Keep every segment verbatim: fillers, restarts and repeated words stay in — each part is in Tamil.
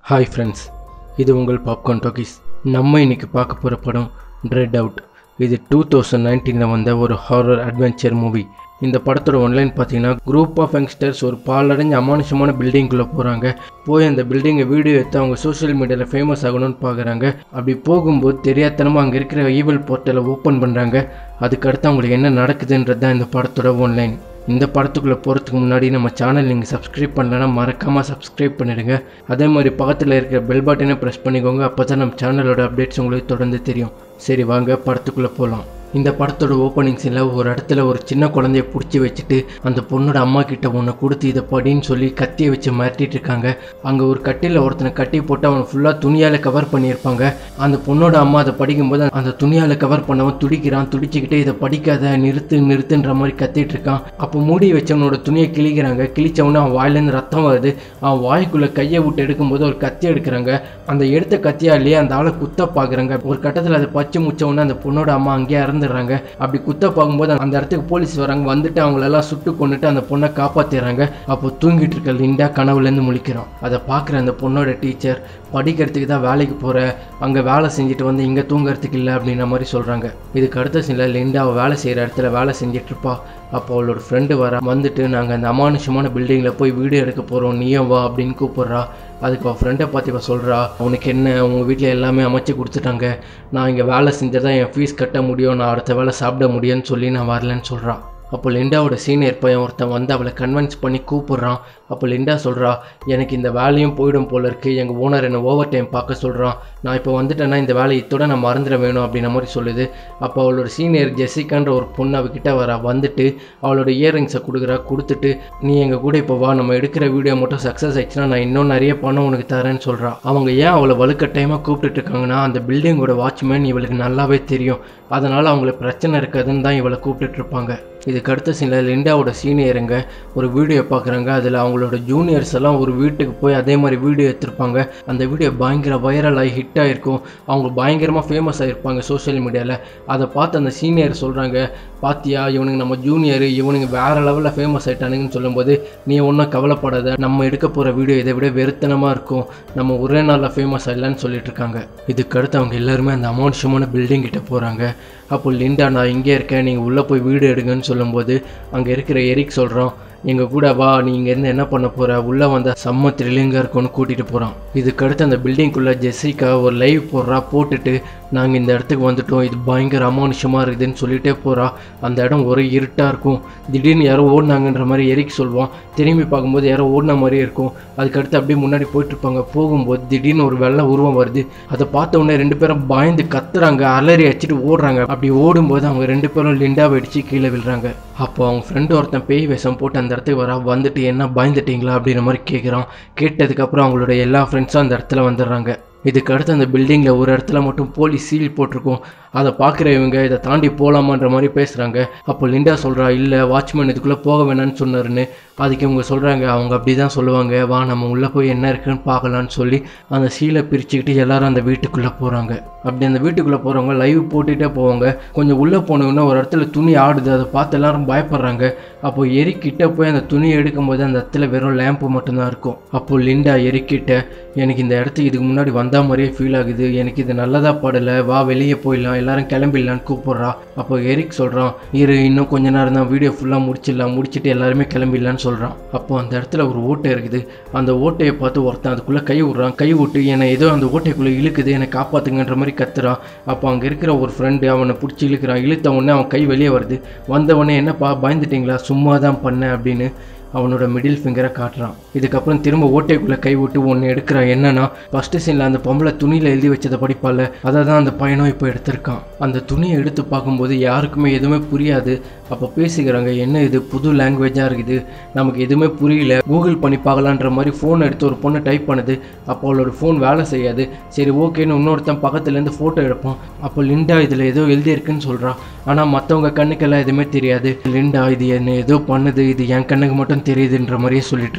ஹாய் ஃப்ரெண்ட்ஸ், இது உங்கள் பாப்கார்ன் டாக்கீஸ். நம்ம இன்னைக்கு பார்க்க போகிற படம் ட்ரெட் அவுட். இது டூ தௌசண்ட் நைன்டீனில் வந்த ஒரு ஹாரர் அட்வென்ச்சர் மூவி. இந்த படத்தோட ஒன்லைன் பார்த்தீங்கன்னா, குரூப் ஆஃப் யங்ஸ்டர்ஸ் ஒரு பாலடைஞ்ச அமானுஷமான பில்டிங்குள்ளே போகிறாங்க. போய் அந்த பில்டிங்கை வீடியோ எடுத்து அவங்க சோஷியல் மீடியாவில் ஃபேமஸ் ஆகணும்னு பார்க்குறாங்க. அப்படி போகும்போது தெரியாதனமாக அங்கே இருக்கிற ஈவில் போர்ட்டலை ஓப்பன் பண்ணுறாங்க. அதுக்கடுத்து அவங்களுக்கு என்ன நடக்குதுன்றது தான் இந்த படத்தோட ஒன்லைன். இந்த படத்துக்குள்ளே போகிறதுக்கு முன்னாடி நம்ம சேனல் நீங்கள் சப்ஸ்கிரைப் பண்ணலன்னா மறக்காமல் சப்ஸ்கிரைப் பண்ணிடுங்க. அதே மாதிரி பக்கத்தில் இருக்கிற பெல் பட்டனை ப்ரெஸ் பண்ணிக்கோங்க. அப்போ தான் நம்ம சேனலோட அப்டேட்ஸ் உங்களுக்கு தொடர்ந்து தெரியும். சரி வாங்க படத்துக்குள்ளே போகலாம். இந்த படத்தோட ஓப்பனிங் சீனில் ஒரு இடத்துல ஒரு சின்ன குழந்தைய பிடிச்சி வச்சுட்டு அந்த பொண்ணோட அம்மா கிட்ட ஒன்று கொடுத்து இதை படின்னு சொல்லி கத்தியை வச்சு மிரட்டிட்டு இருக்காங்க. அங்கே ஒரு கட்டியில் ஒருத்தனை கட்டி போட்டு அவனை ஃபுல்லாக துணியால் கவர் பண்ணியிருப்பாங்க. அந்த பொண்ணோட அம்மா அதை படிக்கும்போது அந்த துணியால் கவர் பண்ணவன் துடிக்கிறான். துடிச்சிக்கிட்டே இதை படிக்காத, நிறுத்து நிறுத்துன்ற மாதிரி கத்திட்டு இருக்கான். அப்போ மூடி வச்சவனோட துணியை கிழிக்கிறாங்க. கிழிச்சவொன்னே அவன் வாயிலேருந்து ரத்தம் வருது. அவன் வாய்க்குள்ளே கையை விட்டு எடுக்கும்போது ஒரு கத்தி எடுக்கிறாங்க. அந்த எடுத்த கத்தியாலேயே அந்த ஆளை குத்த பார்க்குறாங்க. ஒரு கட்டத்தில் அதை பச்சு முச்சவொன்னே அந்த பொண்ணோட அம்மா அங்கேயே இறந்து அப்படி குத்த பார்க்கும்போது அந்த இடத்துக்கு போலீஸ் வராங்க. வந்துட்டு அவங்களெல்லாம் சுட்டு கொண்டுட்டு அந்த பொண்ணை காப்பாத்திடுறாங்க. அப்போ தூங்கிட்டு இருக்க லிண்டா கனவுலேருந்து முழிக்கிறோம். அதை பார்க்குற அந்த பொண்ணோட டீச்சர், படிக்கிறதுக்கு தான் வேலைக்கு போகிற, அங்கே வேலை செஞ்சுட்டு வந்து இங்கே தூங்குறதுக்கு இல்லை அப்படின்ற மாதிரி சொல்கிறாங்க. இதுக்கு அடுத்த சில லிண்டா அவள் வேலை செய்கிற இடத்துல வேலை செஞ்சுட்டு இருப்பா. அப்போ அவளோட ஃப்ரெண்டு வர வந்துட்டு நாங்கள் அந்த அமானுஷமான பில்டிங்கில் போய் வீடியோ எடுக்க போகிறோம், நீயும் வா அப்படின்னு கூப்பிட்றா. அதுக்கு அவள் ஃப்ரெண்டை பார்த்து இவள் சொல்கிறா, உனக்கு என்ன, உங்கள் வீட்டில் எல்லாமே அமைச்சு கொடுத்துட்டாங்க, நான் இங்கே வேலை செஞ்சால் தான் என் ஃபீஸ் கட்ட முடியும், நான் அடுத்த வேலை சாப்பிட முடியும்னு சொல்லி நான் வரலன்னு சொல்கிறான். அப்போ லிண்டாவோட சீனியர் பையன் ஒருத்தன் வந்து அவளை கன்வின்ஸ் பண்ணி கூப்பிட்றான். அப்போ லிண்டா சொல்கிறா, எனக்கு இந்த வேலையும் போயிடும் போல இருக்குது, எங்கள் ஓனர் என்னை ஓவர் டைம் பார்க்க சொல்கிறான், நான் இப்போ வந்துட்டேன்னா இந்த வேலையை இத்தோட நான் மறந்துட வேணும் அப்படின்ற மாதிரி சொல்லுது. அப்போ அவளோட சீனியர் ஜெசிகான்ற ஒரு பொண்ணு அவகிட்ட வரா. வந்துட்டு அவளோட இயரிங்ஸை கொடுக்குறா. கொடுத்துட்டு நீ எங்கள் கூட இப்போ வா, நம்ம எடுக்கிற வீடியோ மட்டும் சக்ஸஸ் ஆயிடுச்சுன்னா நான் இன்னும் நிறைய பணம் உனக்கு தரேன்னு சொல்கிறா. அவங்க ஏன் அவளை வலுக்கட்டாயமாக கூப்பிட்டுட்டு இருக்காங்கன்னா, அந்த பில்டிங்கோட வாட்ச்மேன் இவளுக்கு நல்லாவே தெரியும், அதனால் அவங்களுக்கு பிரச்சனை இருக்காதுன்னு தான் இவளை கூப்பிட்டுட்டு இருப்பாங்க. இதுக்கு அடுத்த சில லிண்டாவோட சீனியருங்க ஒரு வீடியோ பார்க்குறாங்க. அதில் அவங்களோட ஜூனியர்ஸ் எல்லாம் ஒரு வீட்டுக்கு போய் அதே மாதிரி வீடியோ எடுத்திருப்பாங்க. அந்த வீடியோ பயங்கர வைரல் ஆகி ஹிட் ஆகிருக்கும். அவங்க பயங்கரமாக ஃபேமஸ் ஆகிருப்பாங்க சோஷியல் மீடியாவில். அதை பார்த்து அந்த சீனியர் சொல்கிறாங்க, பாத்தியா இவனுங்க நம்ம ஜூனியர், இவனுங்க வேறு லெவலில் ஃபேமஸ் ஆகிட்டானுங்கன்னு சொல்லும்போது, நீ ஒன்றும் கவலைப்படாத, நம்ம எடுக்க போகிற வீடியோ இதை விட வெறுத்தனமாக இருக்கும், நம்ம ஒரே நாளில் ஃபேமஸ் ஆகலான்னு சொல்லிட்டு இருக்காங்க. இதுக்கு அடுத்து அவங்க எல்லாருமே அந்த அமானுஷமான பில்டிங் கிட்ட போகிறாங்க. அப்போ லிண்டா, நான் இங்கே இருக்கேன், நீங்கள் உள்ளே போய் வீடியோ எடுங்கன்னு சொல்லும்போது அங்கே இருக்கிற எரிக் சொல்கிறான், எங்கள் கூட வா, நீ இங்கேருந்து என்ன பண்ண போகிற, உள்ளே வந்தால் செம்ம த்ரில்லிங்காக இருக்கும்னு கூட்டிகிட்டு போகிறான். இதுக்கடுத்து அந்த பில்டிங்குள்ளே ஜெசிகா ஒரு லைவ் போடுறா. போட்டுட்டு நாங்கள் இந்த இடத்துக்கு வந்துட்டோம், இது பயங்கர அமானுஷமாக இருக்குதுன்னு சொல்லிகிட்டே போகிறா. அந்த இடம் ஒரே இருட்டாக இருக்கும். திடீர்னு யாரோ ஓடினாங்கன்ற மாதிரி எரிக் சொல்லுவான். திரும்பி பார்க்கும்போது யாரோ ஓடின மாதிரியே இருக்கும். அதுக்கடுத்து அப்படியே முன்னாடி போயிட்டுருப்பாங்க. போகும்போது திடீர்னு ஒரு வெள்ளை உருவம் வருது. அதை பார்த்த உடனே ரெண்டு பேரும் பயந்து கத்துறாங்க, அலறி அடிச்சுட்டு ஓடுறாங்க. அப்படி ஓடும்போது அவங்க ரெண்டு பேரும் லிண்டாவை அடித்து கீழே விழுறாங்க. அப்போ அவங்க ஃப்ரெண்டு ஒருத்தன் பேய் வேஷம் போட்டு அந்த இடத்துக்கு வரா. வந்துட்டு என்ன பயந்துட்டீங்களா அப்படின்ற மாதிரி கேட்குறான். கேட்டதுக்கப்புறம் அவங்களோட எல்லா ஃப்ரெண்ட்ஸும் அந்த இடத்துல வந்துடுறாங்க. இதுக்கு அடுத்து அந்த பில்டிங்கில் ஒரு இடத்துல மட்டும் போலீஸ் சீல் போட்டிருக்கும். அதை பார்க்குற இவங்க இதை தாண்டி போகலாமான்ற மாதிரி பேசுகிறாங்க. அப்போ லிண்டா சொல்கிறா, இல்லை வாட்ச்மேன் இதுக்குள்ளே போக வேணான்னு சொன்னாருன்னு. அதுக்கு இவங்க சொல்கிறாங்க, அவங்க அப்படி தான் சொல்லுவாங்க, வா நம்ம உள்ளே போய் என்ன இருக்குன்னு பார்க்கலான்னு சொல்லி அந்த சீலை பிரிச்சுக்கிட்டு எல்லாரும் அந்த வீட்டுக்குள்ளே போகிறாங்க. அப்படி அந்த வீட்டுக்குள்ளே போகிறவங்க லைவ் போட்டுகிட்டே போவாங்க. கொஞ்சம் உள்ளே போனவங்கன்னா ஒரு இடத்துல துணி ஆடுது. அதை பார்த்து எல்லாரும் பயப்படுறாங்க. அப்போ எரிக்கிட்ட போய் அந்த துணியை எடுக்கும்போது அந்த இடத்துல வெறும் லேம்பு மட்டும்தான் இருக்கும். அப்போ லிண்டா எரிக்கிட்ட, எனக்கு இந்த இடத்துக்கு இதுக்கு முன்னாடி வந்த மாதிரியே ஃபீல் ஆகுது, எனக்கு இது நல்லதா படலை, வா வெளியே போயிடலாம், எல்லாரும் கிளம்பிடலான்னு கூப்பிட்றா. அப்போ எரிக் சொல்கிறான், இரு இன்னும் கொஞ்ச நேரம் தான், வீடியோ ஃபுல்லாக முடிச்சிடலாம், முடிச்சுட்டு எல்லாருமே கிளம்பிடலான்னு சொல்கிறான். அப்போ அந்த இடத்துல ஒரு ஓட்டை இருக்குது. அந்த ஓட்டையை பார்த்து ஒருத்தன் அதுக்குள்ளே கை விட்றான். கை விட்டு என்னை ஏதோ அந்த ஓட்டைக்குள்ளே இழுக்குது, என்னை காப்பாற்றுங்கன்ற மாதிரி கத்துறான். அப்போ அங்கே இருக்கிற ஒரு ஃப்ரெண்டு அவனை பிடிச்சி இழுக்கிறான். இழுத்த உடனே அவன் கை வெளியே வருது. வந்தவொடனே என்னப்பா பயந்துட்டிங்களா, சும்மா தான் பண்ணேன் அப்படின்னு அவனோட மிடில் ஃபிங்கரை காட்டுறான். இதுக்கப்புறம் திரும்ப ஓட்டைக்குள்ளே கை விட்டு ஒன்று எடுக்கிறான். என்னன்னா, ஃபஸ்ட்டு சீனில் அந்த பொம்பளை துணியில் எழுதி வச்சதை படிப்பால, அதை தான் அந்த பையனும் இப்போ எடுத்திருக்கான். அந்த துணியை எடுத்து பார்க்கும்போது யாருக்குமே எதுவுமே புரியாது. அப்போ பேசிக்கிறாங்க, என்ன இது புது லாங்குவேஜாக இருக்குது, நமக்கு எதுவுமே புரியல, கூகுள் பண்ணி பார்க்கலான்ற மாதிரி ஃபோன் எடுத்து ஒரு பொண்ணு டைப் பண்ணுது. அப்போ அவளோட ஃபோன் வேலை செய்யாது. சரி ஓகேன்னு இன்னொருத்தன் பக்கத்துலேருந்து ஃபோட்டோ எடுப்போம். அப்போ லிண்டா இதில் ஏதோ எழுதியிருக்குன்னு சொல்கிறான். ஆனால் மற்றவங்க கண்ணுக்கெல்லாம் எதுவுமே தெரியாது. லிண்டா இது என்ன ஏதோ பண்ணுது, இது என் கண்ணுக்கு மட்டும் தெரியுதுன்ற மாதிரியே சொல்லிட்டு இருக்கா.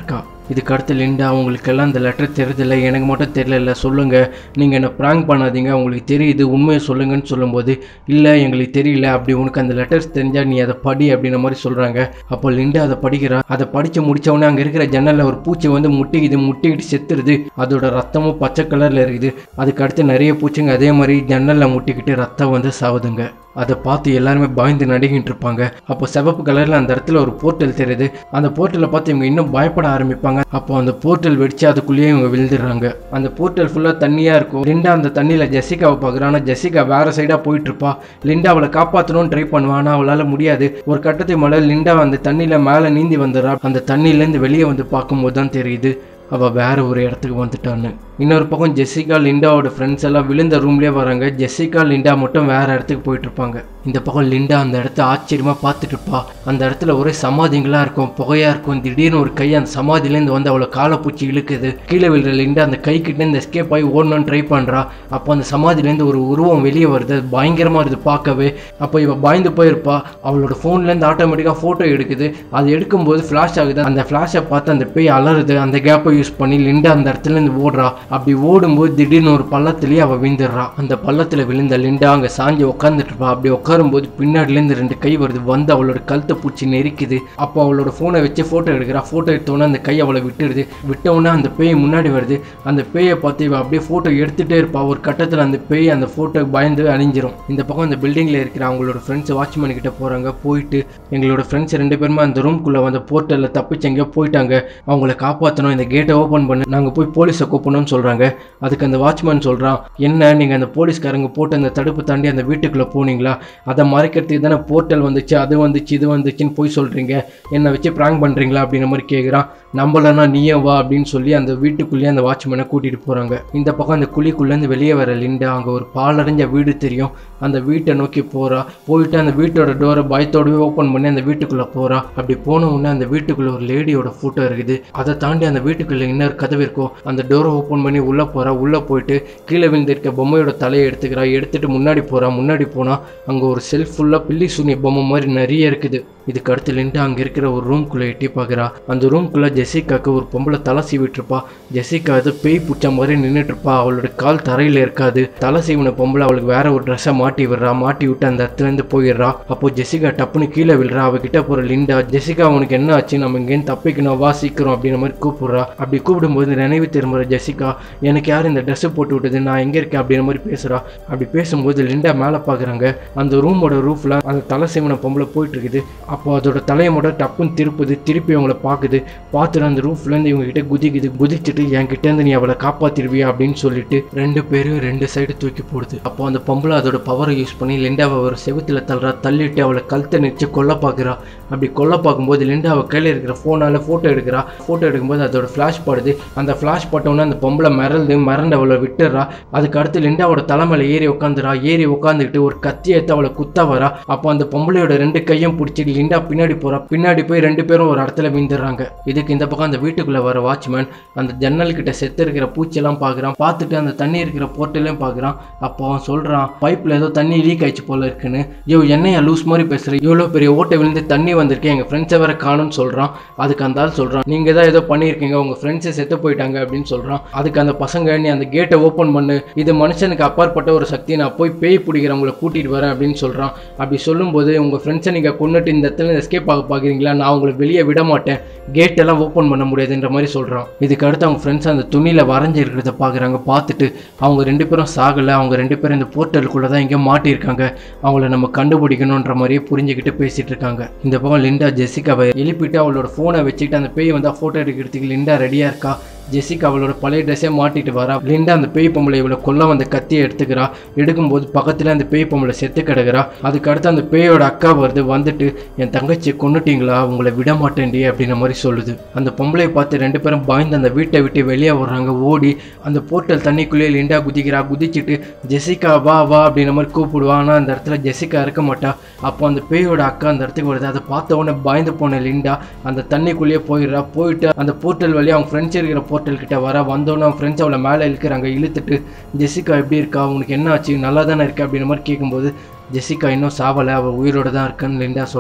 இதுக்கு அடுத்து லிண்டா அவங்களுக்கெல்லாம் அந்த லெட்டர் தெரியுதில்ல, எனக்கு மட்டும் தெரியல, சொல்லுங்கள், நீங்கள் என்னை ப்ராங்க் பண்ணாதீங்க, உங்களுக்கு தெரியுது, உண்மையை சொல்லுங்கன்னு சொல்லும்போது இல்லை எங்களுக்கு தெரியல, அப்படி உனக்கு அந்த லெட்டர்ஸ் தெரிஞ்சால் நீ அதை படி அப்படின்ற மாதிரி சொல்கிறாங்க. அப்போ லிண்டா அதை படிக்கிறா. அதை படித்து முடித்தவொடனே அங்கே இருக்கிற ஜன்னலில் ஒரு பூச்சி வந்து முட்டிக்குது, முட்டிக்கிட்டு செத்துருது. அதோட ரத்தமும் பச்சை கலரில் இருக்குது. அதுக்கு அடுத்து நிறைய பூச்சிங்க அதே மாதிரி ஜன்னலில் முட்டிக்கிட்டு ரத்தம் வந்து சாவுதுங்க. அதை பார்த்து எல்லாருமே பயந்து நடுங்கிட்டு இருப்பாங்க. அப்போ சிவப்பு கலரில் அந்த இடத்துல ஒரு போர்ட்டல் தெரியுது. அந்த போர்ட்டலை பார்த்து இவங்க இன்னும் பயப்பட ஆரம்பிப்பாங்க. அப்போ அந்த போர்ட்டல் வெடிச்சு அதுக்குள்ளேயே இவங்க விழுந்துடுறாங்க. அந்த போர்ட்டல் ஃபுல்லாக தண்ணியாக இருக்கும். லிண்டா அந்த தண்ணியில் ஜெசிகாவை பார்க்குறான். ஆனால் ஜெசிகா வேற சைடாக போயிட்டு இருப்பா. லிண்டா அவளை காப்பாற்றணும்னு ட்ரை பண்ணுவான். ஆனால் அவளால் முடியாது. ஒரு கட்டத்தை மேலே லிண்டா அந்த தண்ணியில் மேலே நீந்தி வந்துடுறா. அந்த தண்ணியிலேருந்து வெளியே வந்து பார்க்கும்போது தான் தெரியுது அவள் வேற ஒரு இடத்துக்கு வந்துட்டான்னு. இன்னொரு பக்கம் ஜெசிகா லிண்டாவோட ஃப்ரெண்ட்ஸ் எல்லாம் விழுந்த ரூம்லேயே வராங்க. ஜெசிகா லிண்டா மட்டும் வேற இடத்துக்கு போயிட்டு இருப்பாங்க. இந்த பக்கம் லிண்டா அந்த இடத்த ஆச்சரியமாக பார்த்துட்டு இருப்பா. அந்த இடத்துல ஒரே சமாதிங்களாக இருக்கும், புகையாக இருக்கும். திடீர்னு ஒரு கை அந்த சமாதிலேருந்து வந்து அவளை காலை பூச்சி இழுக்குது. கீழே விழுற லிண்டா அந்த கை கிட்டேருந்து எஸ்கேப் ஆகி ஓடணும்னு ட்ரை பண்ணுறா. அப்போ அந்த சமாதிலேருந்து ஒரு உருவம் வெளியே வருது. பயங்கரமாக இருக்குது பார்க்கவே. அப்போ இவள் பயந்து போயிருப்பா. அவளோட ஃபோன்லேருந்து ஆட்டோமேட்டிக்காக ஃபோட்டோ எடுக்குது. அது எடுக்கும்போது ஃப்ளாஷ் ஆகுது. அந்த ஃப்ளாஷை பார்த்து அந்த பேய் அலறுது. அந்த கேப்பை யூஸ் பண்ணி லிண்டா அந்த இடத்துலேருந்து ஓடுறா. அப்படி ஓடும்போது திடீர்னு ஒரு பள்ளத்துலேயே அவள் விழுந்துடுறா. அந்த பள்ளத்தில் விழுந்த லிண்டா அங்கே சாஞ்சி உட்காந்துட்டு இருப்பா. அப்படி உட்காரும்போது பின்னாடிலேருந்து ரெண்டு கை வருது, வந்து அவளோட கழுத்தை பூச்சி நெரிக்குது. அப்போ அவளோட ஃபோனை வச்சு ஃபோட்டோ எடுக்கிறா. ஃபோட்டோ எடுத்தோன்னே அந்த கை அவளை விட்டுடுது. விட்டவுடனே அந்த பேய் முன்னாடி வருது. அந்த பேயை பார்த்து இவள் அப்படியே ஃபோட்டோ எடுத்துகிட்டே இருப்பா. ஒரு கட்டத்தில் அந்த பேய் அந்த ஃபோட்டோக்கு பயந்து அழிஞ்சிரும். இந்த பக்கம் அந்த பில்டிங்கில் இருக்கிற அவங்களோட ஃப்ரெண்ட்ஸ் வாட்ச்மேன் கிட்ட போகிறாங்க. போயிட்டு எங்களோட ஃப்ரெண்ட்ஸ் ரெண்டு பேருமே அந்த ரூம்குள்ளே வந்து போர்ட்டலில் தப்பிச்சு எங்கேயோ போயிட்டாங்க, அவங்கள காப்பாற்றணும், இந்த கேட்டை ஓப்பன் பண்ணு, நாங்கள் போய் போலீஸை கூப்பிடணும்னு சொல்கிறாங்க. அதுக்கு அந்த வாட்ச்மேன் சொல்கிறான், என்ன நீங்கள் அந்த போலீஸ்காரங்க போட்டு அந்த தடுப்பு தாண்டி அந்த வீட்டுக்குள்ளே போனீங்களா? அதை மறைக்கிறதுக்கு தானே போர்ட்டல் வந்துச்சு, அது வந்துச்சு, இது வந்துச்சுன்னு போய் சொல்கிறீங்க, என்னை வச்சு ப்ராங்க் பண்ணுறீங்களா அப்படின்ற மாதிரி கேட்குறான். நம்பலன்னா நீயே வா அப்படின்னு சொல்லி அந்த வீட்டுக்குள்ளேயே அந்த வாட்ச்மேனை கூட்டிகிட்டு போகிறாங்க. இந்த பக்கம் அந்த குழிக்குள்ளேருந்து வெளியே வர லிண்டா அங்கே ஒரு பாலடைஞ்ச வீடு தெரியும். அந்த வீட்டை நோக்கி போகிறா. போயிட்டு அந்த வீட்டோட டோரை பயத்தோடவே ஓப்பன் பண்ணி அந்த வீட்டுக்குள்ளே போகிறா. அப்படி போன உடனே அந்த வீட்டுக்குள்ளே ஒரு லேடியோட ஃபோட்டோ இருக்குது. அதை தாண்டி அந்த வீட்டுக்குள்ளே இன்னொரு கதவு இருக்கும். அந்த டோரை ஓப்பன் பண்ணி உள்ளே போகிறா. உள்ளே போயிட்டு கீழே விழுந்திருக்க பொம்மையோட தலையை எடுத்துக்கிறா. எடுத்துகிட்டு முன்னாடி போகிறா. முன்னாடி போனால் அங்கே ஒரு செல்ஃப் ஃபுல்லாக பில்லி சூனிய பொம்மை மாதிரி நிறைய இருக்குது. இதுக்கு அடுத்து லிண்டா அங்கே இருக்கிற ஒரு ரூம்குள்ளே எட்டி பார்க்குறா. அந்த ரூம்குள்ளே ஜெசிகாவுக்கு ஒரு பொம்பளை தலை சீவிட்டுருப்பா. ஜெசிகா அது பேய் பிடிச்ச மாதிரி நின்றுட்டுருப்பா. அவளோட கால் தரையில் இருக்காது. தலை சீவின பொம்பளை அவளுக்கு வேற ஒரு ட்ரெஸ்ஸை மாட்டி விடுறா. மாட்டி விட்டு அந்த இடத்துலேருந்து போயிடுறா. அப்போ ஜெசிகா டப்புன்னு கீழே விழுறா. அவகிட்ட போகிற லிண்டா, ஜெசிகா உனக்கு என்ன ஆச்சு, நம்ம இங்கேருந்து தப்பிக்கணும், வா சீக்கிரம் அப்படின்ற மாதிரி கூப்பிடுறா. அப்படி கூப்பிடும்போது நினைவு திரும்புகிற ஜெசிகா, எனக்கு யார் இந்த ட்ரெஸ்ஸை போட்டு விட்டது, நான் எங்கே இருக்கேன் அப்படின்ற மாதிரி பேசுகிறா. அப்படி பேசும்போது லிண்டா மேலே பார்க்குறாங்க. அந்த ரூமோட ரூஃபில் அந்த தலை சீவின பொம்பளை போயிட்டு இருக்குது. அப்போ அதோட தலையை மட்டும் டப்புன்னு திருப்புது. திருப்பி அவங்கள பார்க்குது. பார்த்துட்டு அந்த ரூஃப்லேருந்து இவங்க கிட்ட குதிக்குது. குதிச்சுட்டு என்கிட்டேருந்து நீ அவளை காப்பாற்றிடுவியா அப்படின்னு சொல்லிட்டு ரெண்டு பேரும் ரெண்டு சைடு தூக்கி போடுது. அப்போ அந்த பொம்பளை அதோட பவரை யூஸ் பண்ணி லிண்டாவை ஒரு செவுத்துல தள்ளுறா. தள்ளிட்டு அவளை கழுத்தை நிறுத்தி கொல்ல பார்க்குறா. அப்படி கொல்ல பார்க்கும்போது லிண்டாவை கையில் இருக்கிற ஃபோனால் ஃபோட்டோ எடுக்கிறா. ஃபோட்டோ எடுக்கும்போது அதோட ஃப்ளாஷ் பாடுது. அந்த ஃப்ளாஷ் பட்டோன்னே அந்த பொம்பளை மிரண்டு மிரண்டு அவளை விட்டுறா. அதுக்கு அடுத்து லிண்டாவோட தலைமையில ஏறி உட்காந்துரா. ஏறி உட்காந்துக்கிட்டு ஒரு கத்தி எடுத்து அவளை குத்த வரா. அப்போ அந்த பொம்பளையோட ரெண்டு கையும் பிடிச்சி லிண்டா பின்னாடி போறா. பின்னாடி போய் ரெண்டு பேரும் ஒரு இடத்துல விழுந்துடுறாங்க. இதுக்கு இந்த பக்கம் அந்த வீட்டுக்குள்ள வர வாட்ச்மேன் அந்த ஜன்னல் கிட்ட செத்து இருக்கிற பூச்சியெல்லாம் பார்க்குறான். பார்த்துட்டு அந்த தண்ணி இருக்கிற போர்ட்டலையும் பார்க்குறான். அப்போ அவன் சொல்றான், பைப்ல ஏதோ தண்ணி லீக் ஆயிடுச்சு போல இருக்குன்னு. யோ என்னையா லூஸ் மாதிரி பேசுற, இவ்வளோ பெரிய ஓட்டை விழுந்து தண்ணி வந்திருக்கேன், எங்க ஃப்ரெண்ட்ஸை வேற காணும்னு சொல்றான். அதுக்கு அந்த ஆள் சொல்றான், நீங்க தான் ஏதோ பண்ணியிருக்கீங்க, உங்க ஃப்ரெண்ட்ஸை செத்து போயிட்டாங்க அப்படின்னு சொல்றான். அதுக்கு அந்த பசங்க, நீ அந்த கேட்டை ஓப்பன் பண்ணு, இது மனுஷனுக்கு அப்பாற்பட்ட ஒரு சக்தி, நான் போய் பேய் பிடிக்கிறவங்களை கூட்டிட்டு வரேன் அப்படின்னு சொல்றான். அப்படி சொல்லும்போது, உங்க ஃப்ரெண்ட்ஸை நீங்க கொண்டுட்டு இந்த இடத்துல எஸ்கேப் ஆக பார்க்குறீங்களா, நான் அவங்களை வெளியே விட மாட்டேன், கேட் எல்லாம் ஓப்பன் பண்ண முடியாதுன்ற மாதிரி சொல்றான். இதுக்கு அடுத்து அவங்க ஃப்ரெண்ட்ஸ் அந்த துணியில வரைஞ்சி இருக்கிறத பார்க்குறாங்க. பார்த்துட்டு அவங்க ரெண்டு பேரும் சாகலை, அவங்க ரெண்டு பேரும் இந்த போர்ட்டலுக்குள்ள தான் எங்கேயோ மாட்டியிருக்காங்க, அவங்கள நம்ம கண்டுபிடிக்கணுன்ற மாதிரியே புரிஞ்சுக்கிட்டு பேசிட்டு இருக்காங்க. இந்த பக்கம் லிண்டா ஜெசிகாவை எழுப்பிட்டு அவளோட ஃபோனை வச்சுக்கிட்டு அந்த பேய் வந்தால் ஃபோட்டோ எடுக்கிறதுக்கு லிண்டா ரெடியாக இருக்கா. ஜெசிகா அவளோட பழைய ட்ரெஸ்ஸே மாட்டிட்டு வரா. லிண்டா அந்த பேய் பொம்பளை இவளை கொல்ல அந்த கத்தியை எடுத்துக்கிறா. எடுக்கும்போது பக்கத்தில் அந்த பேய் பொம்பளை செத்து கிடக்குறா. அதுக்கு அடுத்து அந்த பேயோட அக்கா வருது. வந்துட்டு, என் தங்கச்சியை கொண்டுட்டீங்களா, உங்களை விட மாட்டேன்டி அப்படின்ற மாதிரி சொல்லுது. அந்த பொம்பளையை பார்த்து ரெண்டு பேரும் பயந்து அந்த வீட்டை விட்டு வெளியே வர்றாங்க. ஓடி அந்த போர்ட்டல் தண்ணிக்குள்ளேயே லிண்டா குதிக்கிறா. குதிச்சுட்டு ஜெசிகா வா வா அப்படின்ற மாதிரி கூப்பிடுவா. ஆனால் அந்த இடத்துல ஜெசிகா இருக்க மாட்டா. அப்போ அந்த பேயோட அக்கா அந்த இடத்துக்கு வருது. அதை பார்த்த உடனே பயந்து போன லிண்டா அந்த தண்ணிக்குள்ளேயே போயிடுறா. போயிட்டு அந்த போர்ட்டல் வழியாக அவங்க ஃப்ரெண்ட்ஸ் இருக்கிற போர்ட்டல் கிட்ட வர. வந்தோன்னே அவன் ஃப்ரெண்ட்ஸ் அவளை மேலே இழுக்கிறாங்க. இழுத்துட்டு, ஜெசிகா எப்படி இருக்கா, உனக்கு என்ன ஆச்சு, நல்லா தானே இருக்கா அப்படின்ற மாதிரி கேட்கும்போது, ஜெசிகா இன்னும் சாவலை, அவள் உயிரோட தான் இருக்கான்னு லிண்டா சொல்கிறான்.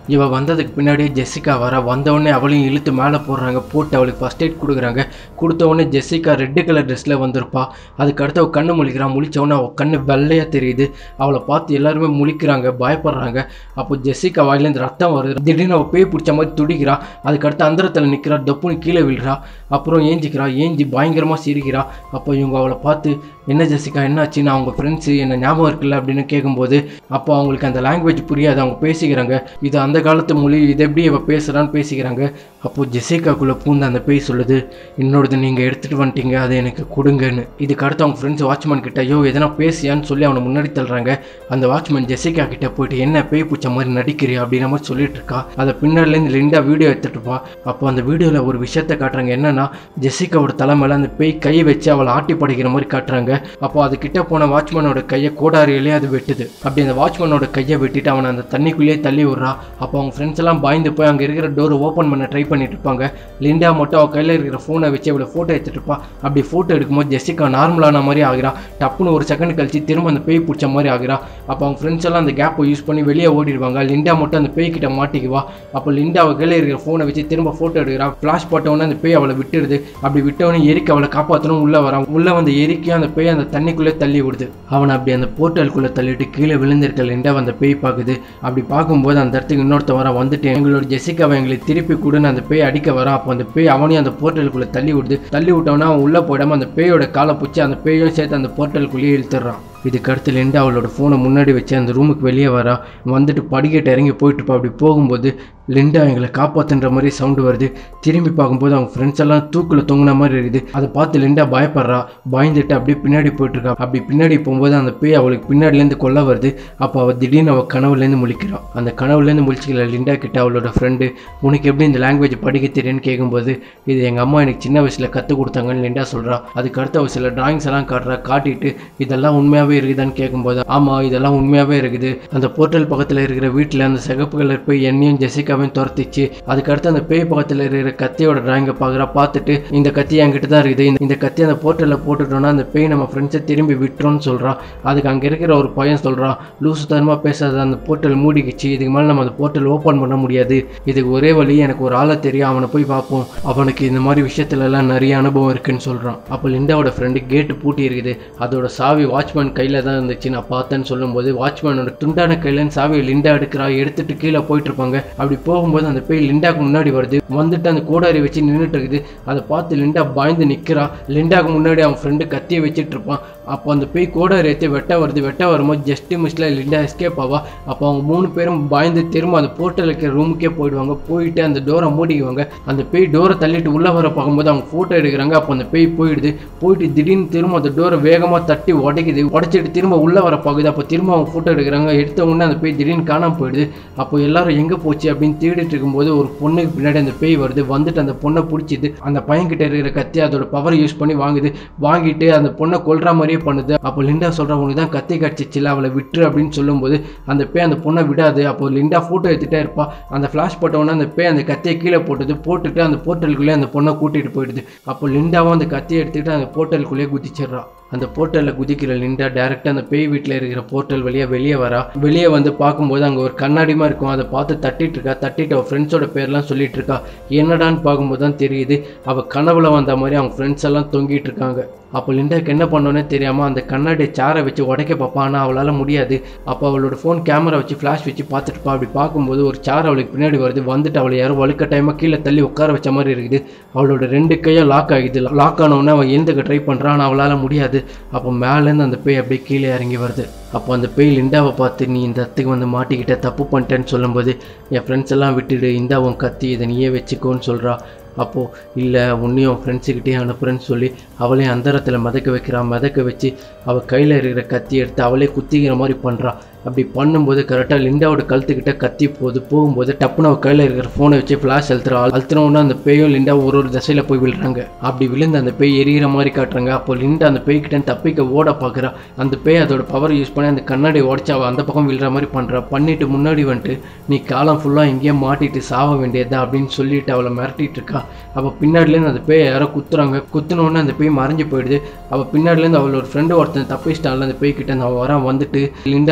இவ வந்ததுக்கு பின்னாடியே ஜெசிகா வர வந்தவுடனே அவளையும் இழுத்து மேலே போடுறாங்க. போட்டு அவளுக்கு ஃபர்ஸ்ட் எய்ட் கொடுக்குறாங்க. கொடுத்த உடனே ஜெசிகா ரெட்டு கலர் ட்ரெஸ்ஸில் வந்திருப்பா. அதுக்கு அடுத்து அவள் கண்ணு முழிக்கிறான். முழிச்சவொடனே அவள் கண்ணு வெள்ளையாக தெரியுது. அவளை பார்த்து எல்லாருமே முழிக்கிறாங்க, பயப்படுறாங்க. அப்போ ஜெசிகா வாயிலேருந்து ரத்தம் வருது. திடீர்னு அவள் பேய் பிடிச்ச மாதிரி துடிக்கிறா. அதுக்கடுத்து அந்தரத்தில் நிற்கிறா. டப்புன்னு கீழே விழுறா. அப்புறம் ஏஞ்சிக்கிறா. ஏஞ்சி பயங்கரமாக சிரிக்கிறா. அப்போ இவங்க அவளை பார்த்து என்ன ஜெசிகா என்னாச்சுன்னு அவங்க ஃப்ரெண்ட்ஸு என்ன ஞாபகம் இருக்குல்ல அப்படின்னு கேட்கும்போது அப்போ அவங்களுக்கு அந்த லாங்குவேஜ் புரியாது. அவங்க பேசிக்கிறாங்க, இது அந்த காலத்து மொழி, இது எப்படி இவ பேசுகிறான்னு பேசிக்கிறாங்க. அப்போது ஜெசிகாக்குள்ளே பூந்து அந்த பேய் சொல்லுது, என்னோடது நீங்கள் எடுத்துகிட்டு வந்துட்டீங்க, அதை எனக்கு கொடுங்கன்னு. இதுக்கு அடுத்து அவங்க ஃப்ரெண்ட்ஸ் வாட்ச்மேன் கிட்ட ஐயோ எதனா பேசியான்னு சொல்லி அவனை முன்னாடி தள்ளுறாங்க. அந்த வாட்ச்மேன் ஜெசிகா கிட்ட போயிட்டு என்ன பேய் பிடிச்ச மாதிரி நடிக்கிறியா அப்படின்ற மாதிரி சொல்லிட்டு இருக்கா. அதை பின்னாடிலேருந்து லிண்டா வீடியோ எடுத்துட்டு இருப்பா. அப்போ அந்த வீடியோவில் ஒரு விஷயத்த காட்டுறாங்க. என்னன்னா ஜெசிகாவோட தலை மேலே அந்த பேய் கையை வச்சு அவளை ஆட்டி படைக்கிற மாதிரி காட்டுறாங்க. அப்போ அது கிட்ட போன வாட்ச்மேனோட கையை கோடாரியிலே அது வெட்டுது. அப்படி அந்த வாட்ச்மேனோட கையை வெட்டிட்டு அவனை அந்த தண்ணிக்குள்ளேயே தள்ளி விடுறா. அப்போ அவங்க ஃப்ரெண்ட்ஸ் எல்லாம் பயந்து போய் அங்கே இருக்கிற டோர் ஓப்பன் பண்ண ட்ரை பண்ணிட்டு இருப்பாங்க. லிண்டா மட்டும் அவள் கையில் இருக்கிற ஃபோனை வச்சு அவளை ஃபோட்டோ எடுத்துட்டு இருப்பா. அப்படி ஃபோட்டோ எடுக்கும்போது ஜெசிகா நார்மலான மாதிரி ஆகிறா. டப்புன்னு ஒரு செகண்ட் கழிச்சு திரும்ப அந்த பேய் பிடிச்ச மாதிரி ஆகிறா. அப்போ அவங்க ஃப்ரெண்ட்ஸ் எல்லாம் அந்த கேப்பை யூஸ் பண்ணி வெளியே ஓடிடுவாங்க. லிண்டா மட்டும் அந்த பேய் கிட்ட மாட்டிக்குவா. அப்போ லிண்டா அவள் கையில் இருக்கிற ஃபோனை வச்சு திரும்ப ஃபோட்டோ எடுக்கிறா. ஃப்ளாஷ் போட்டவொடனே அந்த பேய் அவளை விட்டுடுது. அப்படி விட்டவொடனே எரிக்க அவளை காப்பாற்றணும் உள்ளே வரான். உள்ளே வந்து எரிக்கையும் அந்த பேய் அந்த தண்ணிக்குள்ளே தள்ளி விடுது. அவனை அப்படி அந்த போர்ட்டலுக்குள்ளே தள்ளிட்டு கீழே விழுந்திருக்க லிண்டா அந்த பேய் பார்க்குது. அப்படி பார்க்கும்போது அந்த இடத்துக்கு இன்னொருத்த வர வந்துட்டு எங்களோட ஜெசிகாவை எங்களை திருப்பி கூடுன்னு அந்த பேய் அடிக்க வரான். அப்போ அந்த பேய் அவனையும் அந்த போர்ட்டலுக்குள்ளே தள்ளி விடுது. தள்ளி விட்டவனா அவன் உள்ளே போயிடாமல் அந்த பேயோட காலை பிடிச்சி அந்த பேயும் சேர்த்து அந்த போர்ட்டலுக்குள்ளேயே இழுத்துறான். இதுக்கு அடுத்து லிண்டா அவளோட ஃபோனை முன்னாடி வச்சு அந்த ரூமுக்கு வெளியே வரா. வந்துட்டு படிக்கட்டு இறங்கி போயிட்டுப்பா. அப்படி போகும்போது லிண்டா எங்களை காப்பாற்றுன்ற மாதிரி சவுண்டு வருது. திரும்பி பார்க்கும்போது அவங்க ஃப்ரெண்ட்ஸ் எல்லாம் தூக்கில் தொங்கின மாதிரி இருக்குது. அதை பார்த்து லிண்டா பயப்படுறா. பயந்துட்டு அப்படியே பின்னாடி போயிட்டுருக்கா. அப்படி பின்னாடி போகும்போது அந்த பேய் அவளுக்கு பின்னாடிலேருந்து கொல்ல வருது. அப்போ அவள் திடீர்னு அவள் கனவுலேருந்து முழிக்கிறான். அந்த கனவுலேருந்து முழிச்சிக்கல லிண்டா கிட்ட அவளோட ஃப்ரெண்டு உனக்கு எப்படி இந்த லாங்குவேஜ் படிக்க தெரியுன்னு கேட்கும்போது இது எங்கள் அம்மா எனக்கு சின்ன வயசில் கற்றுக் கொடுத்தாங்கன்னு லிண்டா சொல்கிறா. அதுக்கு அடுத்து அவள் சில டிராயிங்ஸ் எல்லாம் காட்டுறா. காட்டிட்டு இதெல்லாம் உண்மையாகவே இருக்குதான்னு கேட்கும்போது ஆமாம் இதெல்லாம் உண்மையாகவே இருக்குது. அந்த போர்ட்டல் பக்கத்தில் இருக்கிற வீட்டில் அந்த சிகப்பு கலர் போய் என்னையும் ஜெசிகாவையும் துரத்திச்சு. அதுக்கடுத்து அந்த பேய் பக்கத்தில் இருக்கிற கத்தியோட டிராயிங்கை பார்க்குறா. பார்த்துட்டு இந்த கத்தி என்கிட்ட தான் இருக்குது, இந்த கத்தி அந்த போர்ட்டலில் போட்டுட்டோன்னா அந்த பேய் நம்ம ஃப்ரெண்ட்ஸை திரும்பி விட்டுறோன்னு சொல்கிறா. அதுக்கு அங்கே இருக்கிற ஒரு பையன் சொல்கிறான் லூசு தரமாக பேசாத, அந்த போர்ட்டல் மூடிக்கிச்சு, இதுக்கு மேலே நம்ம அந்த போர்ட்டல் ஓப்பன் பண்ண முடியாது, இதுக்கு ஒரே வழி எனக்கு ஒரு ஆளை தெரியும், அவனை போய் பார்ப்போம், அவனுக்கு இந்த மாதிரி விஷயத்துலலாம் நிறைய அனுபவம் இருக்குன்னு சொல்கிறான். அப்போ லிண்டாவோட ஃப்ரெண்டு கேட்டு பூட்டி இருக்குது, அதோட சாவி வாட்ச்மேன் கையில் தான் இருந்துச்சு நான் பார்த்தேன்னு சொல்லும்போது வாட்ச்மேனோட துண்டான கையிலேருந்து சாவியை லிண்டா எடுக்கிறா. எடுத்துட்டு கீழே போயிட்டு இருப்பாங்க. அப்படி போகும்போது அந்த பேய் லிண்டாக்கு முன்னாடி வருது. வந்துட்டு அந்த கோடாரி வச்சு நின்றுட்டு இருக்குது. அதை பார்த்து லிண்டா பயந்து நிற்கிறா. லிண்டாக்கு முன்னாடி அவன் ஃப்ரெண்டு கத்தியை வச்சுட்டு இருப்பான். அப்போ அந்த பேய் கோடாரி எடுத்து வெட்ட வருது. வெட்ட வரும்போது ஜஸ்ட் மிஸ்ல லிண்டா எஸ்கேப் ஆவா. அப்போ அவங்க மூணு பேரும் பயந்து திரும்ப அந்த போர்ட்டல் இருக்கிற ரூமுக்கே போயிடுவாங்க. போயிட்டு அந்த டோரை மூடிக்குவாங்க. அந்த பேய் டோரை தள்ளிட்டு உள்ளே வர பார்க்கும்போது அவங்க ஃபோட்டோ எடுக்கிறாங்க. அப்போ அந்த பேய் போயிடுது. போயிட்டு திடீர்னு திரும்ப அந்த டோரை வேகமாக தட்டி உடைக்குது. உடைச்சிட்டு திரும்ப உள்ளே வர பார்க்குது. அப்போ திரும்ப அவங்க ஃபோட்டோ எடுக்கிறாங்க. எடுத்த உடனே அந்த பேய் திடீர்னு காணாமல் போயிடுது. அப்போ எல்லாரும் எங்கே போச்சு அப்படின்னு தேடிட்டு இருக்கும்போது ஒரு பொண்ணுக்கு பின்னாடி அந்த பேய் வருது. வந்துட்டு அந்த பொண்ணை பிடிச்சிது. அந்த பையன்கிட்ட இருக்கிற கத்தி அதோட பவர் யூஸ் பண்ணி வாங்குது. வாங்கிட்டு அந்த பொண்ணை கொல்ற மாதிரியே பண்ணுது. அப்போ லிண்டா சொல்கிறா உனக்கு தான் கத்தி கடிச்சிச்சில்ல, அவளை விட்டுரு அப்படின்னு சொல்லும்போது அந்த பேய் அந்த பொண்ணை விடாது. அப்போ லிண்டா ஃபோட்டோ எடுத்துகிட்டே இருப்பா. அந்த ஃப்ளாஷ் போட்டவுடனே அந்த பேய் அந்த கத்தியை கீழே போட்டுது. போட்டுட்டு அந்த போர்ட்டலுக்குள்ளேயே அந்த பொண்ணை கூட்டிகிட்டு போயிடுது. அப்போ லிண்டாவும் அந்த கத்தியை எடுத்துக்கிட்டு அந்த போர்ட்டலுக்குள்ளேயே குதிச்சிடுறா. அந்த போர்ட்டலில் குதிக்கிற லிண்டா டேரெக்டாக அந்த பேய் வீட்டில் இருக்கிற போர்ட்டல் வழியாக வெளியே வரா. வெளியே வந்து பார்க்கும்போது அங்கே ஒரு கண்ணாடிமா இருக்கும். அதை பார்த்து தட்டிட்டு இருக்கா. தட்டிட்டு அவள் ஃப்ரெண்ட்ஸோட பேர்லாம் சொல்லிட்டு இருக்கா. என்னடான்னு பார்க்கும்போது தான் தெரியுது அவள் கனவுல வந்த மாதிரி அவங்க ஃப்ரெண்ட்ஸ் எல்லாம் தொங்கிட்டு இருக்காங்க. அப்போ லிண்டாக்கு என்ன பண்ணோன்னே தெரியாமல் அந்த கண்ணாடியை சேரை வச்சு உடைக்க பார்ப்பா. ஆனால் அவளால் முடியாது. அப்போ அவளோட ஃபோன் கேமரா வச்சு ஃப்ளாஷ் வச்சு பார்த்துட்டுப்பா. அப்படி பார்க்கும்போது ஒரு சேர் அவளுக்கு பின்னாடி வருது. வந்துட்டு அவளை யாரும் வழுக்க டைமாக கீழே தள்ளி உட்கார வச்ச மாதிரி இருக்குது. அவளோட ரெண்டு கையும் லாக் ஆகிடுது. லாக் ஆனவுடனே அவள் எழுந்துக்க ட்ரை பண்ணுறான். ஆனால் அவளால் முடியாது. அப்போ மேலேருந்து அந்த பேய் அப்படியே கீழே இறங்கி வருது. அப்போ அந்த பேய் லிண்டாவை பார்த்து நீ இந்த இடத்துக்கு வந்து மாட்டிக்கிட்ட, தப்பு பண்ணிட்டேன்னு சொல்லும்போது என் ஃப்ரெண்ட்ஸ் எல்லாம் விட்டுடு, இந்தா உன் கத்தி, இதை நீயே வச்சுக்கோன்னு சொல்கிறா. அப்போது இல்லை உன்னையும் ஃப்ரெண்ட்ஸுக்கிட்டே அனுப்புகிறேன்னு சொல்லி அவளே அந்தரத்தில் மிதக்க வைக்கிறான். மிதக்க வச்சு அவள் கையில் இருக்கிற கத்தி எடுத்து அவளே குத்திக்கிற மாதிரி பண்ணுறா. அப்படி பண்ணும்போது கரெக்டாக லிண்டாவோட கழுத்துக்கிட்ட கத்தி போகுது. போகும்போது டப்புன்னு அவள் கையில் இருக்கிற ஃபோனை வச்சு ஃப்ளாஷ் அழுத்துறா. அழுத்தினோன்னா அந்த பேயும் லிண்டா ஒரு ஒரு திசையில் போய் விழுறாங்க. அப்படி விழுந்து அந்த பேய் எரியிற மாதிரி காட்டுறாங்க. அப்போ லிண்டா அந்த பேய்கிட்ட தப்பிக்க ஓட பார்க்குறா. அந்த பேய் அதோட பவர் யூஸ் பண்ணி அந்த கண்ணாடி உடச்சி அவள் அந்த பக்கம் விழுற மாதிரி பண்ணுறா. பண்ணிட்டு முன்னாடி வந்துட்டு நீ காலம் ஃபுல்லாக எங்கேயே மாட்டிட்டு சாவ வேண்டியதா அப்படின்னு சொல்லிட்டு அவளை மிரட்டிட்டு இருக்கா. அப்போ பின்னாடிலேருந்து அந்த பேயை யாரோ குத்துறாங்க. குத்துனோடனே அந்த பேய் மறைஞ்சு போயிடுது. அவள் பின்னாடிலேருந்து அவளோட ஃப்ரெண்டு ஒருத்தன் தப்பிச்சிட்டான்ல அந்த பேய்கிட்ட அவள் வரான். வந்துட்டு லிண்டா நான் அந்த பேய்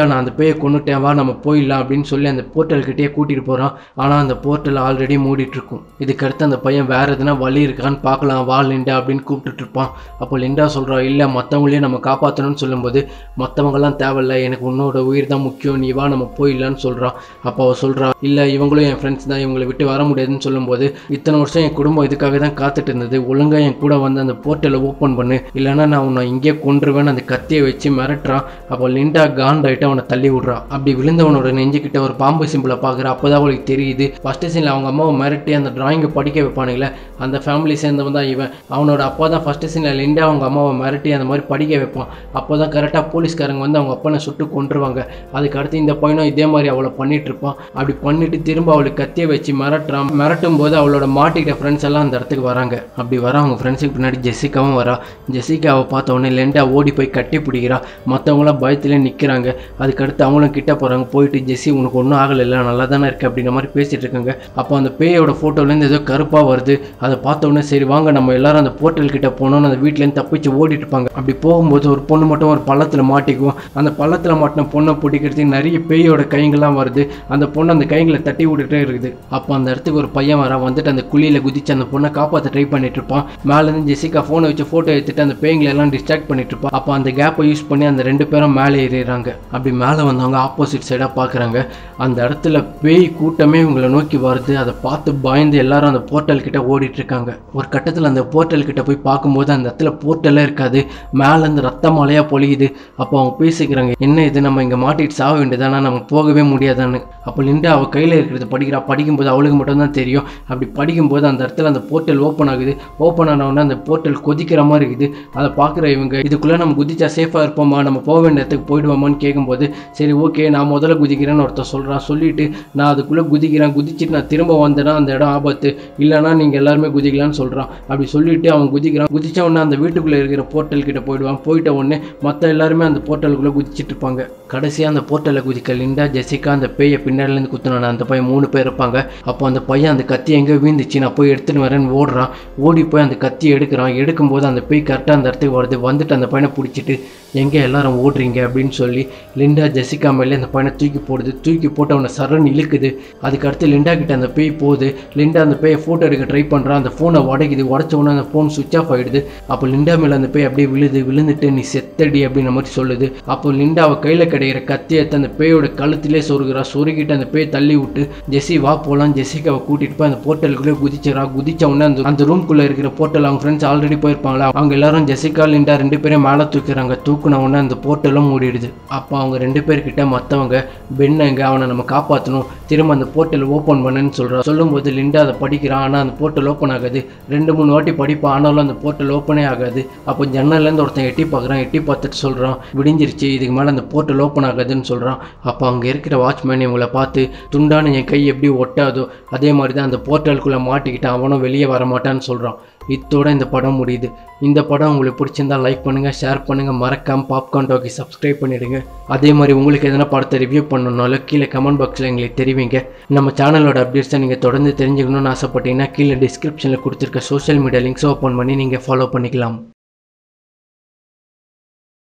பேயை கொண்டுட்டேன் வா நம்ம போயிடலாம் அப்படின்னு சொல்லி அந்த போர்ட்டல்கிட்டே கூட்டிகிட்டு போகிறான். ஆனால் அந்த போர்ட்டல் ஆல்ரெடி மூடிட்டு இருக்கும். இதுக்கடுத்து அந்த பையன் வேறு எதுனா வழி இருக்கான்னு பார்க்கலாம் வா லிண்டா அப்படின்னு கூப்பிட்டுட்டு இருப்பான். அப்போ லிண்டா சொல்கிறா இல்லை மற்றவங்களையும் நம்ம காப்பாற்றணும்னு சொல்லும்போது மற்றவங்கலாம் தேவையில்லை எனக்கு உன்னோட உயிர் தான் முக்கியம் நீ வா நம்ம போயிடலான்னு சொல்கிறான். அப்போ அவள் சொல்கிறா இல்லை இவங்களும் என் ஃப்ரெண்ட்ஸ் தான் இவங்களை விட்டு வர முடியாதுன்னு சொல்லும்போது இத்தனை வருஷம் என் குடும்பம் இதுக்காக தான் காத்துட்டு இருந்தது ஒழுங்காக என் கூட வந்து அந்த போர்ட்டலை ஓப்பன் பண்ணு இல்லைன்னா நான் உன்னை இங்கே கொன்றுவேன்னு அந்த கத்தியை வச்சு மிரட்டுறான். அப்போ லிண்டா காண்டாயிட்டு அவனை தள்ளி விட்றான். அப்படி விழுந்தவனோட நெஞ்சுக்கிட்ட ஒரு பாம்பு சிம்பிளை பார்க்குற அப்போதான் அவளுக்கு தெரியுது ஃபஸ்ட்டு சீனில் அவங்க அம்மாவை மிரட்டி அந்த டிராயிங்கை படிக்க வைப்பானுங்களே அந்த ஃபேமிலி சேர்ந்தவன் தான் இவன். அவனோட அப்பா தான் ஃபஸ்ட்டு சீனில் லிண்டா அவங்க அம்மாவை மிரட்டி அந்த மாதிரி படிக்க வைப்பான். அப்போ தான் கரெக்டாக போலீஸ்காரங்க வந்து அவங்க அப்பனை சுட்டு கொன்றுவாங்க. அதுக்கு அடுத்து இந்த பையனும் இதே மாதிரி அவளை பண்ணிட்டு இருப்பான். அப்படி பண்ணிட்டு திரும்ப அவளுக்கு கத்தியை வச்சு மிரட்டுறான். மிரட்டும் போது அவளோட மாட்டிக்கிட்ட ஃப்ரெண்ட்ஸ் எல்லாம் அந்த இடத்துக்கு வராங்க. அப்படி வர அவங்க ஃப்ரெண்ட்ஸுக்கு பின்னாடி ஜெசிகாவும் வரா. ஜெசிகாவை பார்த்த உடனே லிண்டா ஓடி போய் கட்டி பிடிக்கிறா. மற்றவங்களாம் பயத்திலே நிற்கிறாங்க. அதுக்கடுத்து அவங்களும் கிட்ட போகிறாங்க. போயிட்டு ஜெஸ்ஸி உனக்கு ஒன்றும் ஆகலை இல்லை நல்லா தானே இருக்குது அப்படின்ற மாதிரி பேசிகிட்டு இருக்காங்க. அப்போ அந்த பேயோட ஃபோட்டோலேருந்து ஏதோ கருப்பாக வருது. அதை பார்த்த உடனே சரி வாங்க நம்ம எல்லாரும் அந்த போர்ட்டல் கிட்ட போனோம்னு அந்த வீட்டிலேருந்து தப்பிச்சு ஓடிட்டு இருப்பாங்க. அப்படி போகும்போது ஒரு பொண்ணு மட்டும் ஒரு பள்ளத்தில் மாட்டிக்குவோம். அந்த பள்ளத்தில் மாட்டின பொண்ணை பிடிக்கிறதுக்கு நிறைய பேயோட கைங்கெல்லாம் வருது. அந்த பொண்ணு அந்த கைங்களை தட்டி விட்டுட்டே இருக்குது. அப்போ அந்த இடத்துக்கு ஒரு பையன் வர வந்துட்டு அந்த குழியில் குதிச்சு அந்த பொண்ணை காப்பாற்ற ட்ரை பண்ணிட்டு இருப்பான். மேலேருந்து ஜெசிகா ஃபோனை வச்சு ஃபோட்டோ எடுத்துட்டு அந்த பேய்களை எல்லாம் டிஸ்ட்ராக்ட் பண்ணிட்டு இருப்பான். அப்போ அந்த கேப்பை யூஸ் பண்ணி அந்த ரெண்டு பேரும் மேலே ஏறிடுறாங்க. அப்படி மேலே வந்தவங்க ஆப்போசிட் சைடாக பார்க்குறாங்க. அந்த இடத்துல பேய் கூட்டமே இவங்களை நோக்கி வருது. அதை பார்த்து பயந்து எல்லாரும் அந்த போர்ட்டல் கிட்ட ஓடிட்டு இருக்காங்க. ஒரு கட்டத்தில் அந்த போர்ட்டல் கிட்ட போய் பார்க்கும்போது அந்த இடத்துல போர்ட்டலே இருக்காது. மேலேருந்து ரத்த மலையாக பொழியுது. அப்போ அவங்க பேசிக்கிறாங்க என்ன இது நம்ம இங்கே மாட்டிட்டு சாக வேண்டியதானா நம்ம போகவே முடியாதான்னு. அப்போ லிண்டா அவள் கையில் இருக்கிறது படிக்கிறா. படிக்கும்போது அவளுக்கு மட்டும்தான் தெரியும். அப்படி படிக்கும்போது அந்த இடத்துல அந்த போர்ட்டல் ஓப்பன் ஆகுது. ஓப்பன் ஆனவுடனே அந்த போர்ட்டல் கொதிக்கிற மாதிரி இருக்குது. அதை பார்க்குற இவங்க இதுக்குள்ளே நம்ம குதிச்சா சேஃபாக இருப்போமா நம்ம போக வேண்டிய இடத்துக்கு போயிடுவோமான்னு கேட்கும்போது சரி ஓகே நான் முதல்ல குதிக்கிறேன்னு ஒருத்தர் சொல்கிறான். சொல்லிவிட்டு நான் அதுக்குள்ளே குதிக்கிறேன் குதிச்சுட்டு நான் திரும்ப வந்தேன்னா அந்த இடம் ஆபத்து இல்லைனா நீங்கள் எல்லாருமே குதிக்கலான்னு சொல்கிறான். அப்படி சொல்லிவிட்டு அவன் குதிக்கிறான். குதிச்ச உடனே அந்த வீட்டுக்குள்ளே இருக்கிற போர்ட்டல் கிட்ட போயிடுவான். போயிட்ட உடனே மற்ற எல்லாருமே அந்த போர்ட்டலுக்குள்ளே குதிச்சுட்டு இருப்பாங்க. கடைசியாக அந்த போர்ட்டலில் குதிக்க லிண்டா ஜெசிகா அந்த பேயை பின்னாடிலேருந்து குத்துனான அந்த பையன் மூணு பேர் இருப்பாங்க. அப்போ அந்த பையன் அந்த கத்தி எங்கே வீந்துச்சு நான் போய் எடுத்துன்னு வரேன்னு ஓடுறான். ஓடி போய் அந்த கத்தி எடுக்கிறான். எடுக்கும்போது அந்த பேய் கரெக்டாக அந்த இடத்துக்கு வருது. வந்துட்டு அந்த பையனை பிடிச்சிட்டு எங்கே எல்லாரும் ஓடுறீங்க அப்படின்னு சொல்லி லிண்டா ஜெசிகா மேலே அந்த பையனை தூக்கி போடுது. தூக்கி போட்டு அவனை சரண் இழுக்குது. அதுக்கடுத்து லிண்டா கிட்ட அந்த பேய் போகுது. லிண்டா அந்த பேயை ஃபோட்டோ எடுக்க ட்ரை பண்ணுறான். அந்த ஃபோனை உடைக்குது. உடச்ச உடனே அந்த ஃபோன் சுவிச் ஆஃப் ஆகிடுது. அப்போ லிண்டா மேலே அந்த பேய் அப்படியே விழுது. விழுந்துட்டு நீ செத்தடி அப்படின்ற மாதிரி சொல்லுது. அப்போ லிண்டா அவள் கையில் கிடைக்கிற கத்தியை அந்த பேயோட கழுத்திலே சொருகிறா. சொருகிட்டு அந்த பேயை தள்ளி விட்டு ஜெஸ்ஸி வா போகலாம் ஜெசிகாவை கூட்டிகிட்டு போய் அந்த போர்ட்டலுக்குள்ளே குதிச்சிடறா. குதிச்ச உடனே அந்த அந்த ரூம்குள்ளே இருக்கிற போர்ட்டல் அவங்க ஃப்ரெண்ட்ஸ் ஆல்ரெடி போயிருப்பாங்களா அவங்க எல்லாரும் ஜெசிகா லிண்டா ரெண்டு பேரும் மேலே தூக்குறாங்க. தூக்குன உடனே அந்த போர்ட்டலும் மூடிடுது. அப்போ அவங்க ரெண்டு பேர்கிட்ட மற்றவங்க பெண்ணங்க அவனை நம்ம காப்பாற்றணும் திரும்ப அந்த போர்ட்டல் ஓப்பன் பண்ணுன்னு சொல்கிறா. சொல்லும்போது லிண்டா அதை படிக்கிறான். ஆனால் அந்த போர்ட்டல் ஓப்பன் ஆகாது. ரெண்டு மூணு வாட்டி படிப்பான். ஆனாலும் அந்த போர்ட்டல் ஓப்பனே ஆகாது. அப்போ ஜன்னல்லேருந்து ஒருத்தன் எட்டி பார்க்குறான். எட்டி பார்த்துட்டு சொல்கிறான் விடிஞ்சிருச்சு இதுக்கு மேலே அந்த போர்ட்டல் ஓப்பன் ஆகாதுன்னு சொல்கிறான். அப்போ அங்கே இருக்கிற வாட்ச்மேன் இவங்களை பார்த்து துண்டான என் கை எப்படி ஒட்டாதோ அதே மாதிரி தான் அந்த போர்ட்டலுக்குள்ளே மாட்டிக்கிட்டான் அவனும் வெளியே வரமாட்டான்னு சொல்கிறான். இத்தோட இந்த படம் முடியுது. இந்த படம் உங்களுக்கு பிடிச்சிருந்தா லைக் பண்ணுங்கள் ஷேர் பண்ணுங்கள் மறக்காமல் பாப்கார்ன் டாக்கி சப்ஸ்கிரைப் பண்ணிவிடுங்க. அதே மாதிரி உங்களுக்கு எதனா படத்தை ரிவ்யூ பண்ணணுன்னாலும் கீழே கமெண்ட் பாக்ஸில் எங்களுக்கு தெரிவிங்க. நம்ம சேனலோட அப்டேட்ஸை நீங்கள் தொடர்ந்து தெரிஞ்சுக்கணும்னு ஆசைப்பட்டீங்கன்னா கீழே டிஸ்கிரிப்ஷனில் கொடுத்துருக்க சோஷியல் மீடியா லிங்க்ஸ் ஓப்பன் பண்ணி நீங்கள் ஃபாலோ பண்ணிக்கலாம்.